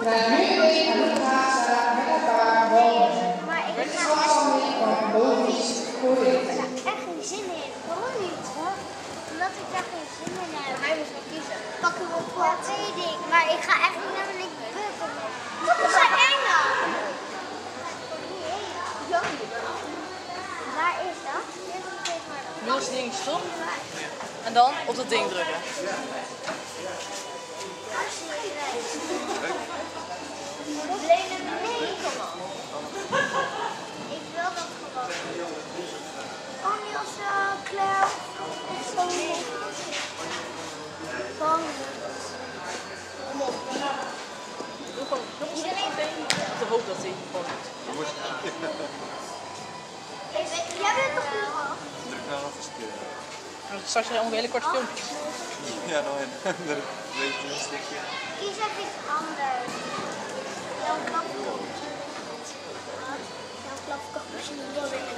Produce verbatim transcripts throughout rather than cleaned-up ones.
gaan nu mee aan de plaatsen met elkaar wonen. Maar ik Het ga schoolsoming van logisch correct. Ik heb echt geen zin in. Waarom niet? Omdat ik daar geen zin in heb. Hij moest wel kiezen. Pakken we op wat? Ja, weet ik. Maar ik ga echt niet naar beneden bukken. Dat is een enge. Waar is dat? Nu is het ding stop. En dan op dat ding drukken. Lenen mee, kom op. Ik wil dat gewoon. Oh, Niels, Claire. Zo. Bang. Kom op. Doe gewoon Iedereen op de hoop dat hij gewoon doet. Jij bent toch nu al? Druk nou nog eens een keer. Straks krijg je een hele korte filmpjes. Ja, nou en dan weet je een stukje. Kies even iets anders. Jouw klapkop. Jouw klapkop is niet wil willen.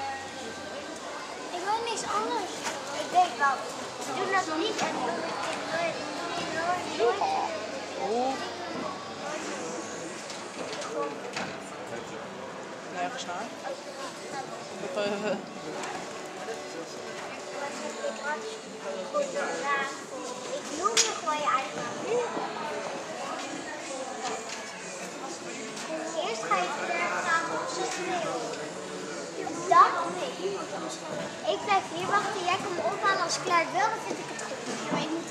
Ik wil niks anders. Ik denk wel. Doe dat niet en doe het nooit. Nooit, nooit. Oeh. Nergens naar. Even. Ik noem je gewoon je eigen naam. Eerst ga je verder gaan op z'n tweeën. Dat niet. Ik blijf hier wachten, jij komt me ophalen als Claire wil, dan vind ik het goed.